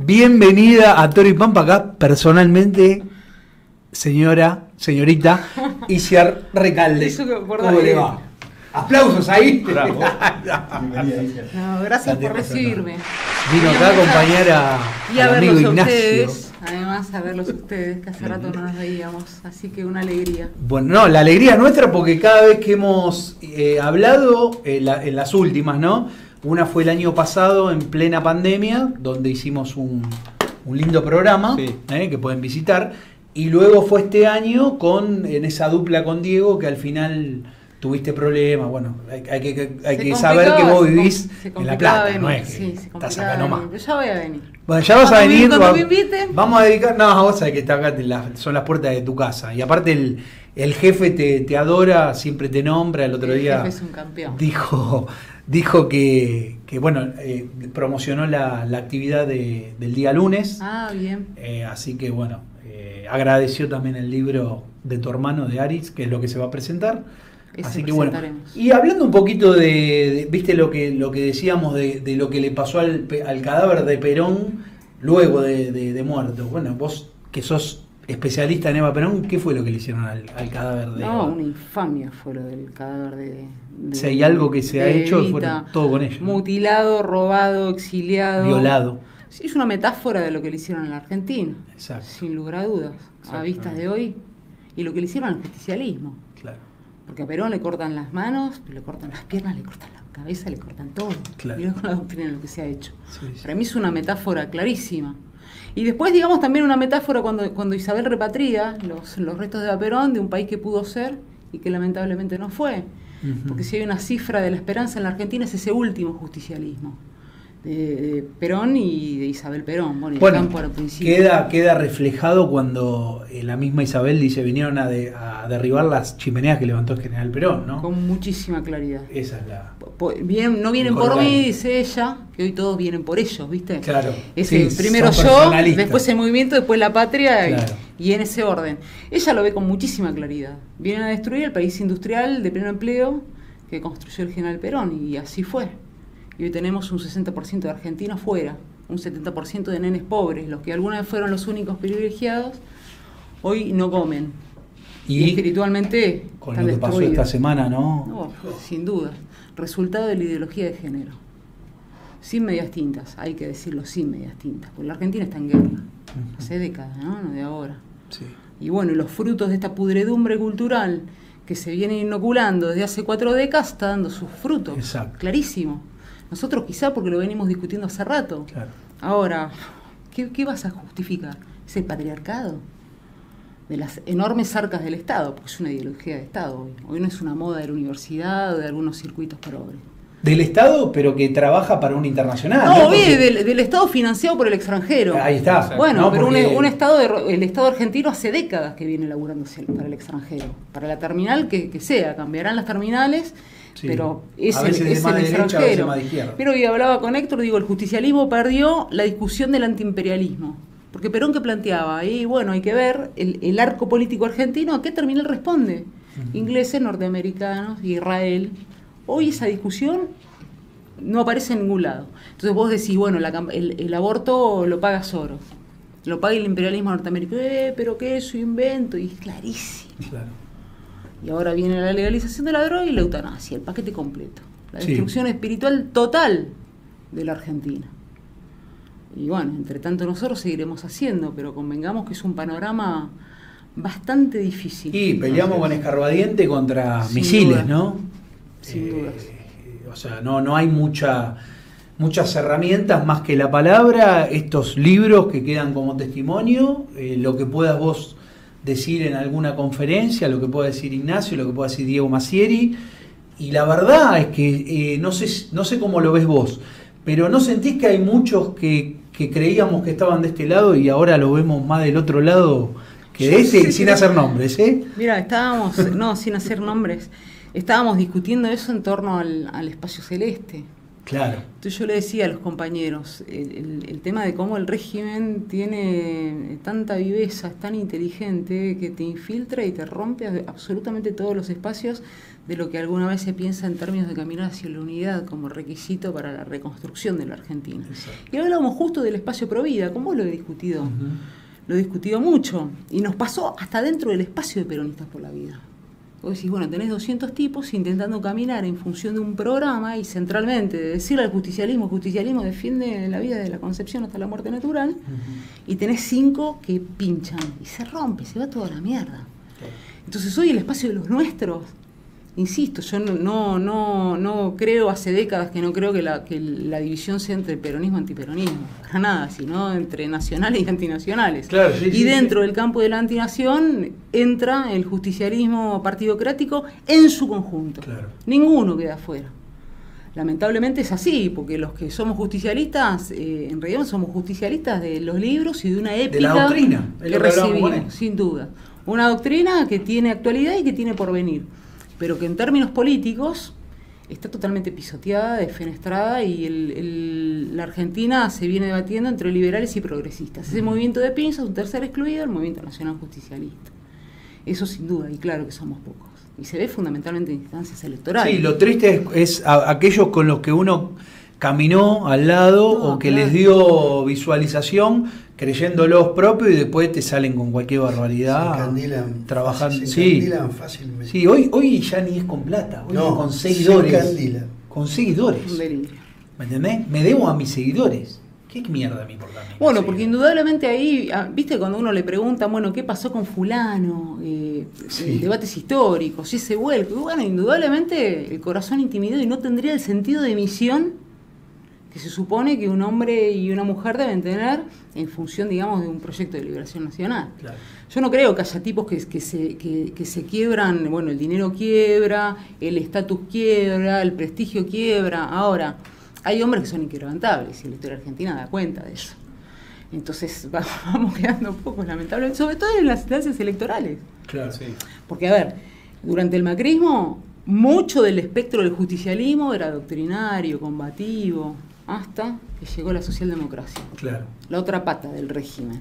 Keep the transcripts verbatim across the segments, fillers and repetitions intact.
Bienvenida a Toro y Pampa, acá personalmente, señora, señorita Isiar Recalde. ¿Cómo le va? Aplausos ahí. Bravo. No, gracias por recibirme. Vino acá a acompañar a, y a al amigo verlos a Ignacio. ustedes, además a verlos a ustedes, que hace rato no nos veíamos, así que una alegría. Bueno, no, la alegría es nuestra porque cada vez que hemos eh, hablado, eh, la, en las últimas, ¿no? Una fue el año pasado en plena pandemia, donde hicimos un, un lindo programa, Sí. eh, que pueden visitar, y luego fue este año con en esa dupla con Diego que al final tuviste problemas. Bueno, hay, hay que, hay que saber que vos vivís en La Plata, venir, no es que sí, se estás acá nomás. venir, pero ya voy a venir. Bueno, ya vas a Cuando venir. me- cuando va- me inviten. Vamos a dedicar. No, vos sabés que está acá, te la- son las puertas de tu casa. Y aparte, el, el jefe te, te adora, siempre te nombra. El otro El día jefe es un campeón. dijo, dijo que, que bueno, eh, promocionó la, la actividad de- del día lunes. Ah, bien. Eh, así que bueno, eh, agradeció también el libro de tu hermano de Aris, que es lo que se va a presentar. Ese Así que bueno, presentaremos. y hablando un poquito de, de- viste lo que lo que decíamos de, de lo que le pasó al, pe- al cadáver de Perón luego de, de- de muerto. Bueno, vos que sos especialista en Eva Perón, ¿qué fue lo que le hicieron al, al cadáver de No, Eva? una infamia fue lo del cadáver de, de Si hay algo que se ha de hecho, Evita. fueron todo con ella, ¿no? Mutilado, robado, exiliado. Violado. Sí, es una metáfora de lo que le hicieron a la Argentina. Exacto. Sin lugar a dudas. A vistas de hoy. Y lo que le hicieron al justicialismo. Claro. Porque a Perón le cortan las manos, le cortan las piernas, le cortan la cabeza, le cortan todo. Claro. Mirá con la doctrina lo que se ha hecho. Sí, sí. Para mí es una metáfora clarísima. Y después, digamos, también una metáfora cuando, cuando Isabel repatria los, los restos de Eva Perón de un país que pudo ser y que lamentablemente no fue. Ujú. Porque si hay una cifra de la esperanza en la Argentina es ese último justicialismo. De, de Perón y de Isabel Perón. Bueno, y Bueno, Campo al principio. queda, queda reflejado cuando eh, la misma Isabel dice vinieron a, de- a derribar las chimeneas que levantó el general Perón, ¿no? Con muchísima claridad. Esa es la... Po- Vienen, no vienen por Colgado. mí, dice ella, que hoy todos vienen por ellos, ¿viste? Claro. Ese, Sí, primero son yo, personalistas. después el movimiento, después la patria, y- Claro. y, en ese orden. Ella lo ve con muchísima claridad. Vienen a destruir el país industrial de pleno empleo que construyó el general Perón, y así fue. Y hoy tenemos un sesenta por ciento de argentinos fuera, un setenta por ciento de nenes pobres, los que alguna vez fueron los únicos privilegiados, hoy no comen. Y, Y espiritualmente con están lo que pasó destruidos. esta semana, ¿no? No, sin duda. Resultado de la ideología de género. Sin medias tintas, hay que decirlo, sin medias tintas. Porque la Argentina está en guerra. Hace décadas, ¿no? No de ahora. Sí. Y bueno, y los frutos de esta pudredumbre cultural que se viene inoculando desde hace cuatro décadas está dando sus frutos. Exacto. Clarísimo. Nosotros quizá porque lo venimos discutiendo hace rato. Claro. Ahora, ¿qué, qué vas a justificar? ¿Es el patriarcado? De las enormes arcas del Estado, porque es una ideología de Estado hoy. Hoy no es una moda de la universidad o de algunos circuitos progres. Del Estado, pero que trabaja para un internacional. No, Porque- oye, del, del Estado financiado por el extranjero. Ahí está. Bueno, ¿no? pero un, Porque- un estado de- el Estado argentino hace décadas que viene laburando hacia el- para el extranjero. Para la terminal que, que sea, cambiarán las terminales, Sí. pero es A el, veces de es más el de derecha, a veces extranjero. más de izquierda. Pero hoy hablaba con Héctor, digo, el justicialismo perdió la discusión del antiimperialismo. Porque Perón que planteaba, y bueno, hay que ver el, el arco político argentino, ¿a qué terminal responde? Ujú. Ingleses, norteamericanos, Israel. Hoy esa discusión no aparece en ningún lado. Entonces vos decís, bueno, la cam- el, el aborto lo paga Soros, lo paga el imperialismo norteamericano, eh, pero que es su invento, y es clarísimo. Claro. Y ahora viene la legalización de la droga y la eutanasia, el paquete completo. La Sí. destrucción espiritual total de la Argentina. Y bueno, entre tanto nosotros seguiremos haciendo, pero convengamos que es un panorama bastante difícil. Y peleamos con escarbadiente contra Sin misiles, duda. ¿no? Sin Eh, dudas. O sea, no, no hay mucha, muchas herramientas más que la palabra, estos libros que quedan como testimonio, eh, lo que puedas vos decir en alguna conferencia, lo que pueda decir Ignacio, lo que pueda decir Diego Massieri. Y la verdad es que eh, no sé, no sé cómo lo ves vos, pero ¿no sentís que hay muchos que, que creíamos que estaban de este lado y ahora lo vemos más del otro lado que de este, Sí, sin sí. hacer nombres, ¿eh? Mira, estábamos, no, sin hacer nombres, estábamos discutiendo eso en torno al, al espacio celeste. Claro. Entonces yo le decía a los compañeros, el, el, el tema de cómo el régimen tiene tanta viveza, es tan inteligente, que te infiltra y te rompe absolutamente todos los espacios de lo que alguna vez se piensa en términos de caminar hacia la unidad como requisito para la reconstrucción de la Argentina. Exacto. Y hablábamos justo del espacio Provida, como vos lo he discutido, uh-huh. lo he discutido mucho, y nos pasó hasta dentro del espacio de Peronistas por la Vida. Vos decís, bueno, tenés doscientos tipos intentando caminar en función de un programa y centralmente de decirle al justicialismo, el justicialismo defiende la vida de la concepción hasta la muerte natural, uh-huh. y tenés cinco que pinchan y se rompe, se va toda la mierda. Okay. Entonces hoy el espacio de los nuestros, insisto, yo no, no, no, no creo, hace décadas que no creo que la, que la división sea entre peronismo y antiperonismo, para nada, sino entre nacionales y antinacionales. Claro, sí, y sí, dentro sí. del campo de la antinación entra el justicialismo partidocrático en su conjunto. Claro. Ninguno queda afuera. Lamentablemente es así, porque los que somos justicialistas, eh, en realidad somos justicialistas de los libros y de una épica de la doctrina, que recibimos, sin duda. Una doctrina que tiene actualidad y que tiene porvenir, pero que en términos políticos está totalmente pisoteada, defenestrada, y el, el, la Argentina se viene debatiendo entre liberales y progresistas. Ese movimiento de pinzas, un tercer excluido, el movimiento nacional justicialista. Eso sin duda, y claro que somos pocos. Y se ve fundamentalmente en instancias electorales. Sí, lo triste es, es a, aquellos con los que uno caminó al lado no, o que claro. les dio visualización creyéndolos propios y después te salen con cualquier barbaridad. Se encandilan, trabajando. Se sí. encandilan fácilmente. Sí, hoy, hoy ya ni es con plata, hoy no, es con seguidores. Se encandilan. Con seguidores. ¿Me entendés? Me debo a mis seguidores. ¿Qué mierda me importa a mí? Bueno, porque indudablemente ahí, viste, cuando uno le pregunta, bueno, ¿qué pasó con fulano? Eh, sí. Debates históricos, y ese vuelco. Bueno, indudablemente el corazón intimidado y no tendría el sentido de misión que se supone que un hombre y una mujer deben tener en función, digamos, de un proyecto de liberación nacional. Claro. Yo no creo que haya tipos que, que, se, que, que se quiebran, bueno, el dinero quiebra, el estatus quiebra, el prestigio quiebra. Ahora, hay hombres que son inquebrantables y la historia argentina da cuenta de eso. Entonces vamos quedando pocos, lamentablemente, sobre todo en las instancias electorales. Claro, sí. Porque, a ver, durante el macrismo, mucho del espectro del justicialismo era doctrinario, combativo, hasta que llegó la socialdemocracia. Claro. La otra pata del régimen.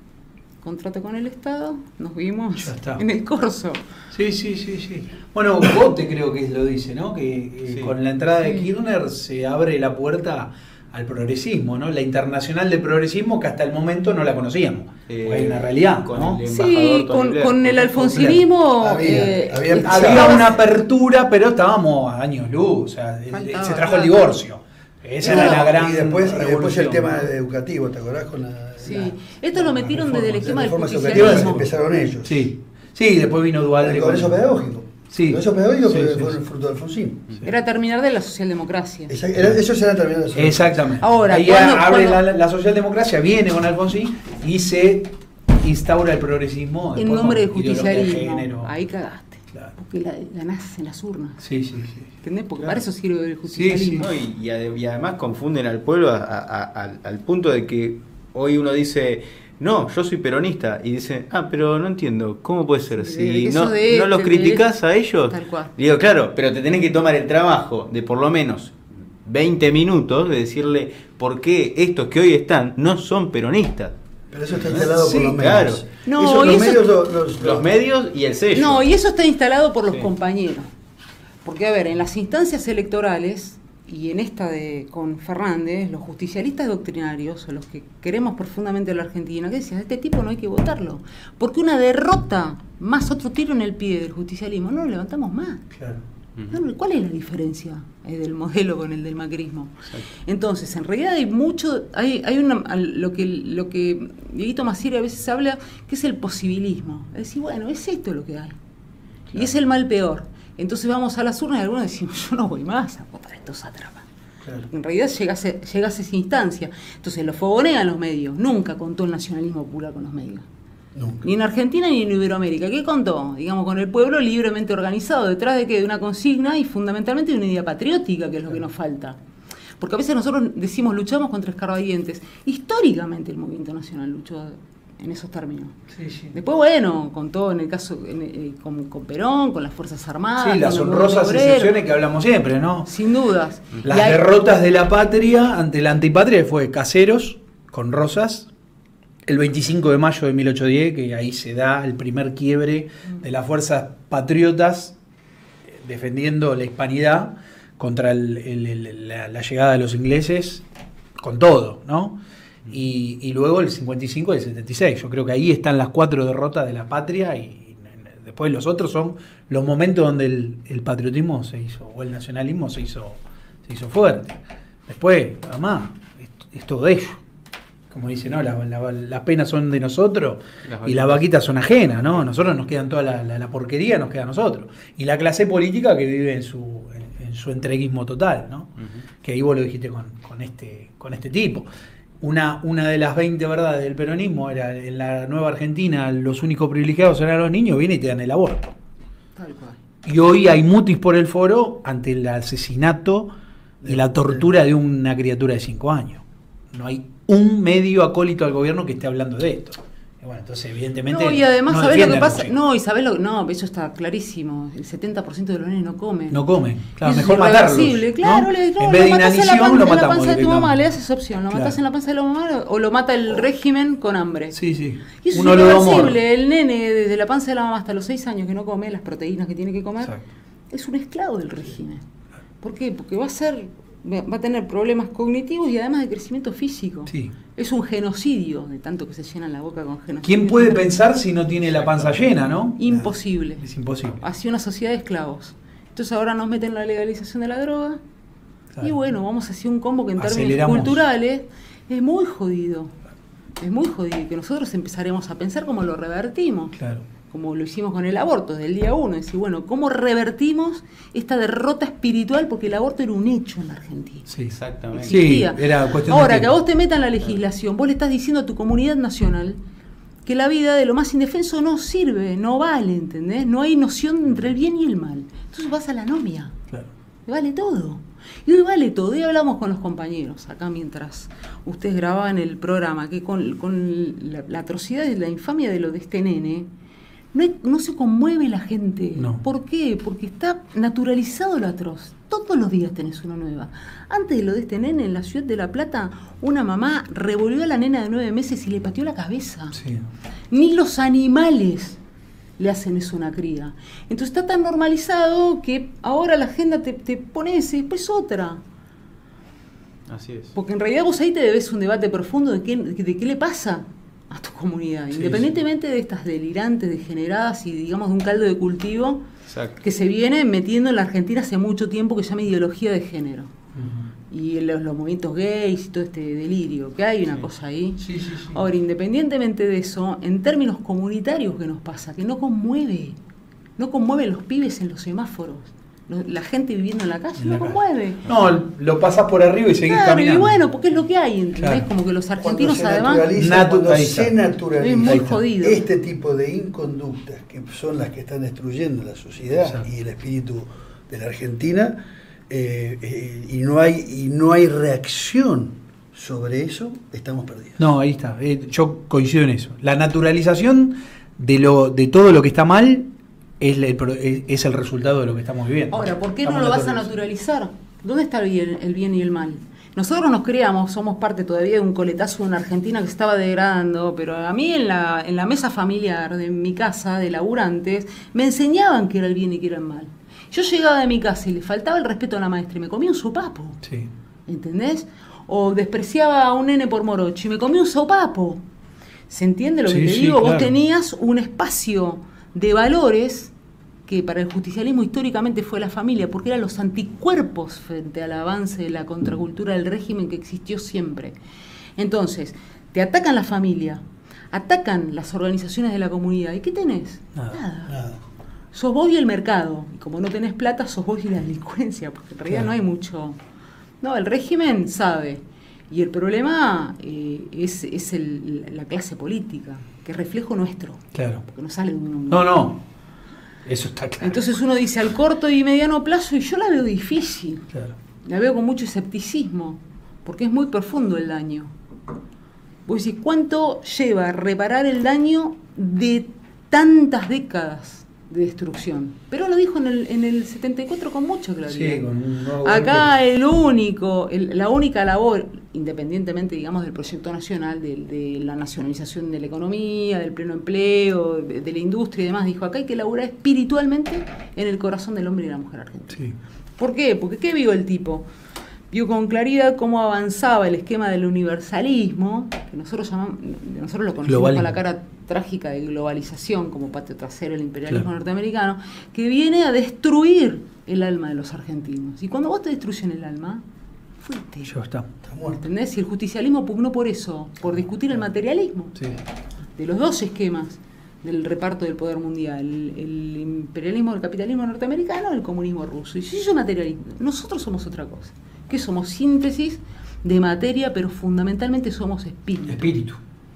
Contrato con el Estado, nos vimos en el corso. Sí, sí, sí, sí. Bueno, Bote creo que lo dice, ¿no? Que eh, sí. con la entrada de Kirchner se abre la puerta al progresismo, ¿no? La internacional de progresismo que hasta el momento no la conocíamos. Eh, hay una realidad, con ¿no? El sí, con, con el alfonsinismo había, eh, había, había una apertura, pero estábamos a años luz. O sea, Faltaba, se trajo el divorcio. Esa no, era la gran y después, y después el tema educativo, ¿te acordás? Con la, sí, la, esto lo metieron desde el esquema del justicialismo. Empezaron ellos. Sí, sí, después vino Duhalde. El Congreso Pedagógico. Sí. El Congreso Pedagógico sí, fue, sí, fue sí. el fruto de Alfonsín. Sí. Era terminar de la socialdemocracia. Exact, era, ellos eran terminar de la socialdemocracia. Exactamente. Ahora, ahí ¿cuándo, abre ¿cuándo? La, la socialdemocracia, viene con Alfonsín y se instaura el progresismo. En nombre del justicialismo. De género. Ahí cagaste. Claro. Porque la, ganás en las urnas. Sí, sí, sí. ¿Entendés? Porque claro. para eso sirve el justicialismo. Sí, sí. No, y, y, y además confunden al pueblo a, a, a, al, al punto de que hoy uno dice, no, yo soy peronista, y dice, ah, pero no entiendo, ¿cómo puede ser? Si no, de, no los criticás de, a ellos, tal cual. Digo, claro, pero te tenés que tomar el trabajo de por lo menos veinte minutos de decirle por qué estos que hoy están no son peronistas. Pero eso está instalado sí, por los medios. Claro. No, eso, los, eso, medios, los, los, los medios y el sello. No, y eso está instalado por los sí. compañeros. Porque, a ver, en las instancias electorales, y en esta de con Fernández, los justicialistas doctrinarios, o los que queremos profundamente a la Argentina, que decían, este tipo no hay que votarlo. Porque una derrota más otro tiro en el pie del justicialismo, no lo levantamos más. Claro. No, ¿cuál es la diferencia del modelo con el del macrismo? Exacto. Entonces, en realidad hay mucho, hay, hay una, lo que lo que Dieguito Macieri a veces habla, que es el posibilismo. Es decir, bueno, es esto lo que hay. Claro. Y es el mal peor. Entonces vamos a las urnas y algunos decimos, yo no voy más a votar a estos sátrapas. Claro. En realidad llegase, llegase a esa instancia. Entonces lo fogonean los medios. Nunca contó el nacionalismo popular con los medios. Nunca. Ni en Argentina ni en Iberoamérica. ¿Qué contó? Digamos, con el pueblo libremente organizado, detrás de qué, de una consigna y fundamentalmente de una idea patriótica, que es lo que nos falta. Porque a veces nosotros decimos luchamos contra escarbadientes. Históricamente el movimiento nacional luchó en esos términos. Sí, sí. Después, bueno, con todo en el caso, en, eh, con, con Perón, con las Fuerzas Armadas. Sí, las con honrosas excepciones que hablamos siempre, ¿no? Sin dudas. Las hay... derrotas de la patria ante la antipatria fue Caseros, con Rosas, el veinticinco de mayo de mil ochocientos diez, que ahí se da el primer quiebre de las fuerzas patriotas defendiendo la hispanidad contra el, el, el, la, la llegada de los ingleses, con todo, ¿no? Y, y luego el cincuenta y cinco y el setenta y seis. Yo creo que ahí están las cuatro derrotas de la patria y, y después los otros son los momentos donde el, el patriotismo se hizo, o el nacionalismo se hizo, se hizo fuerte. Después, además, es, es todo ello. Como dice, no, las la, la penas son de nosotros las y las vaquitas son ajenas, ¿no? Nosotros nos quedan toda la, la, la porquería, nos queda a nosotros. Y la clase política que vive en su, en, en su entreguismo total, ¿no? Uh-huh. Que ahí vos lo dijiste con, con, este, con este tipo. Una, una de las veinte verdades del peronismo era: en la nueva Argentina los únicos privilegiados eran los niños, vienen y te dan el aborto. Tal cual. Y hoy hay mutis por el foro ante el asesinato y la tortura de una criatura de cinco años. No hay un medio acólito al gobierno que esté hablando de esto. Y bueno, entonces evidentemente no, y además no sabés lo que pasa, los no, y sabés lo no, eso está clarísimo, el setenta por ciento de los nenes no comen. No comen, claro, eso mejor es matarlos, claro, ¿no? le, no, en vez de inanición lo, lo matamos en la panza de tu mamá, le das esa opción, lo claro. matás en la panza de la mamá o lo mata el régimen con hambre. Sí, sí. Y eso Uno es lo irreversible, el nene desde la panza de la mamá hasta los seis años que no come las proteínas que tiene que comer. Exacto. Es un esclavo del régimen. ¿Por qué? Porque va a ser va a tener problemas cognitivos y además de crecimiento físico. Sí. Es un genocidio, de tanto que se llenan la boca con genocidio. ¿Quién puede pensar si no tiene la panza llena, no? Imposible. Es imposible. Así una sociedad de esclavos. Entonces ahora nos meten la legalización de la droga. Claro. Y bueno, vamos hacia un combo que en términos Aceleramos. culturales es muy jodido. Es muy jodido. Que nosotros empezaremos a pensar cómo lo revertimos. Claro. Como lo hicimos con el aborto, desde el día uno, decir, bueno, ¿cómo revertimos esta derrota espiritual? Porque el aborto era un hecho en la Argentina. Sí, exactamente. Existía. Sí, era cuestión Ahora, de que a vos te metan la legislación, vos le estás diciendo a tu comunidad nacional que la vida de lo más indefenso no sirve, no vale, ¿entendés? No hay noción entre el bien y el mal. Entonces vas a la anomia. Claro. Vale todo. Y hoy vale todo. Y hablamos con los compañeros, acá mientras ustedes grababan el programa, que con, con la, la atrocidad y la infamia de lo de este nene, No, hay, no se conmueve la gente. No. ¿Por qué? Porque está naturalizado lo atroz. Todos los días tenés una nueva. Antes de lo de este nene, en la ciudad de La Plata, una mamá revolvió a la nena de nueve meses y le pateó la cabeza. Sí. Ni los animales le hacen eso a una cría. Entonces está tan normalizado que ahora la agenda te, te pone ese, después otra. Así es. Porque en realidad vos ahí te debes un debate profundo de qué, de qué le pasa a tu comunidad, sí, independientemente sí. de estas delirantes, degeneradas y digamos de un caldo de cultivo Exacto. que se viene metiendo en la Argentina hace mucho tiempo, que se llama ideología de género. Uh-huh. Y los, los movimientos gays y todo este delirio, que hay una sí. cosa ahí. Sí, sí, sí. Ahora, independientemente de eso, en términos comunitarios, ¿qué nos pasa? Que no conmueve, no conmueve a los pibes en los semáforos. La gente viviendo en la calle en no la conmueve. Calle. No, lo pasas por arriba y seguís claro, caminando. Y bueno, porque es lo que hay, ¿entendés? Claro. Como que los argentinos cuando además... Naturaliza, cuando se naturaliza es muy jodido. Este tipo de inconductas, que son las que están destruyendo la sociedad Exacto. y el espíritu de la Argentina, eh, eh, y, no hay, y no hay reacción sobre eso, estamos perdidos. No, ahí está. Eh, yo coincido en eso. La naturalización de, lo, de todo lo que está mal... Es el, es el resultado de lo que estamos viviendo. Ahora, ¿por qué estamos no lo vas a naturalizar? ¿Dónde está el bien, el bien y el mal? Nosotros nos creamos, somos parte todavía de un coletazo de una Argentina que se estaba degradando, pero a mí en la, en la mesa familiar de mi casa, de laburantes, me enseñaban que era el bien y que era el mal. Yo llegaba de mi casa y le faltaba el respeto a la maestra y me comía un sopapo. Sí. ¿Entendés? O despreciaba a un nene por morocho y me comía un sopapo. ¿Se entiende lo que sí, te sí, digo? claro. Vos tenías un espacio de valores que para el justicialismo históricamente fue la familia, porque eran los anticuerpos frente al avance de la contracultura del régimen que existió siempre. Entonces, te atacan la familia, atacan las organizaciones de la comunidad, ¿y qué tenés? Nada. Nada. Nada. Sos vos y el mercado, y como no tenés plata, sos vos y la delincuencia, porque en realidad claro. no hay mucho... No, el régimen sabe, y el problema eh, es, es el, la clase política, que es reflejo nuestro. Claro. Porque no sale de un... No, no. Eso está claro. Entonces uno dice al corto y mediano plazo, y yo la veo difícil. Claro. La veo con mucho escepticismo, porque es muy profundo el daño. Vos decís, ¿cuánto lleva reparar el daño de tantas décadas de destrucción? Pero lo dijo en el, en el setenta y cuatro con mucha claridad. Sí, con un nuevo Acá golpe. el único, el, la única labor, independientemente, digamos, del proyecto nacional, de, de la nacionalización de la economía, del pleno empleo, de, de la industria y demás, dijo, acá hay que laburar espiritualmente en el corazón del hombre y la mujer argentina. Sí. ¿Por qué? Porque ¿qué vio el tipo? Vio con claridad cómo avanzaba el esquema del universalismo, que nosotros llamamos, nosotros lo conocemos Globalismo. con la cara trágica de globalización, como patio trasero del imperialismo Claro. norteamericano, que viene a destruir el alma de los argentinos. Y cuando vos te destruyen el alma, fuiste. Ya está. Está muerto. ¿Entendés? Y el justicialismo pugnó por eso, por discutir el materialismo Sí. de los dos esquemas del reparto del poder mundial, el, el imperialismo del capitalismo norteamericano, el comunismo ruso. Y si yo materialismo, nosotros somos otra cosa, que somos síntesis de materia, pero fundamentalmente somos espíritu. Espíritu.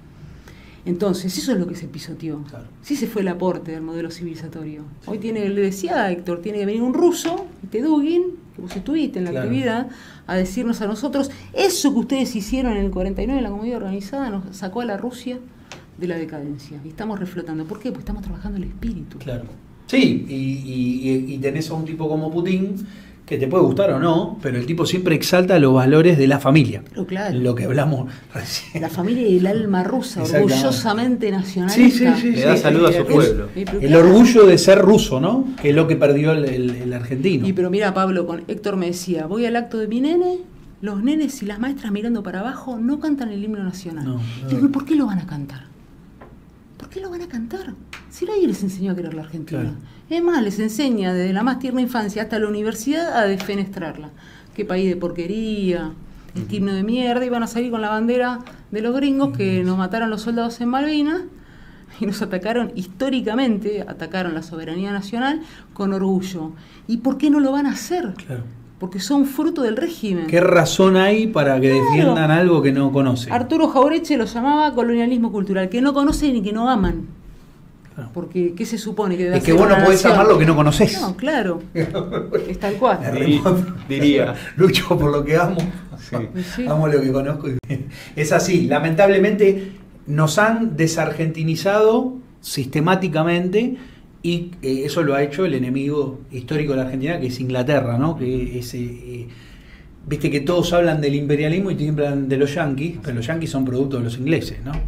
Entonces, eso es lo que se pisoteó. Claro. Sí se fue el aporte del modelo civilizatorio. Hoy tiene, le decía a Héctor, tiene que venir un ruso, este Dugin, que vos estuviste en la Claro. actividad, a decirnos a nosotros, eso que ustedes hicieron en el cuarenta y nueve en la comunidad organizada nos sacó a la Rusia de la decadencia. Y estamos reflotando. ¿Por qué? Porque estamos trabajando el espíritu. Claro. Sí, y, y, y tenés a un tipo como Putin, que te puede gustar o no, pero el tipo siempre exalta los valores de la familia. Pero claro. Lo que hablamos recién. La familia y el alma rusa, Exactamente. orgullosamente nacionalista. Sí, sí, sí. Le da sí. salud a su Es- pueblo. Y pero El claro. orgullo de ser ruso, ¿no? Que es lo que perdió el, el- el argentino. Y pero mira, Pablo, con Héctor me decía, voy al acto de mi nene, los nenes y las maestras mirando para abajo no cantan el himno nacional. No, Y digo, ¿y por qué lo van a cantar? ¿Por qué lo van a cantar? Si nadie les enseñó a querer la Argentina. Claro. Es más, les enseña desde la más tierna infancia hasta la universidad a defenestrarla. Qué país de porquería, este himno de mierda, y van a salir con la bandera de los gringos que nos mataron los soldados en Malvinas y nos atacaron históricamente, atacaron la soberanía nacional con orgullo. ¿Y por qué no lo van a hacer? Claro. Porque son fruto del régimen. ¿Qué razón hay para que Claro. defiendan algo que no conocen? Arturo Jauretche lo llamaba colonialismo cultural, que no conocen y que no aman. Claro. Porque, ¿qué se supone que debe Es que hacer vos no una podés nación? amar lo que no conoces. No, claro. Es tal cual. Di- diría. Lucho por lo que amo. Sí. Sí. Amo lo que conozco. Es así. Lamentablemente nos han desargentinizado sistemáticamente y eh, eso lo ha hecho el enemigo histórico de la Argentina, que es Inglaterra, ¿no? Que es, eh, viste que todos hablan del imperialismo y tiemblan de los yanquis, pero los yanquis son producto de los ingleses, ¿no?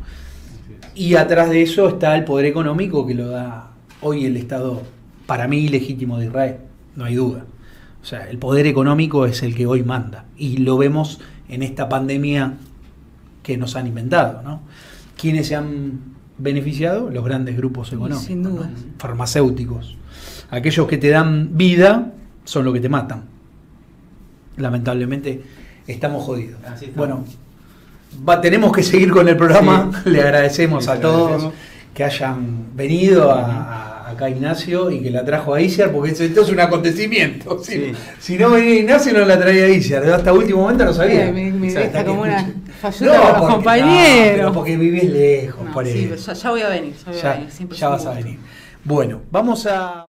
Y atrás de eso está el poder económico que lo da hoy el Estado, para mí, ilegítimo de Israel, no hay duda. O sea, el poder económico es el que hoy manda. Y lo vemos en esta pandemia que nos han inventado, ¿no? ¿Quiénes se han beneficiado? Los grandes grupos económicos, sin duda. ¿no? Farmacéuticos. Aquellos que te dan vida son los que te matan. Lamentablemente estamos jodidos. Así estamos. Bueno, va, tenemos que seguir con el programa. Sí. Le agradecemos Sí, a le todos agradecemos. que hayan venido a, a- acá Ignacio y que la trajo a Iciar, porque esto, esto es un acontecimiento. Si, Sí. si no venía Ignacio, no la traía a Iciar. Hasta último momento no sabía. Eh, me- me O sea, deja hasta que como una escuche. falluta con los porque- compañeros. no, pero porque vivís lejos, No, por sí, eso. pero ya, ya voy a venir. Ya, voy a Ya, venir, siempre ya es un vas a gusto. venir. Bueno, vamos a...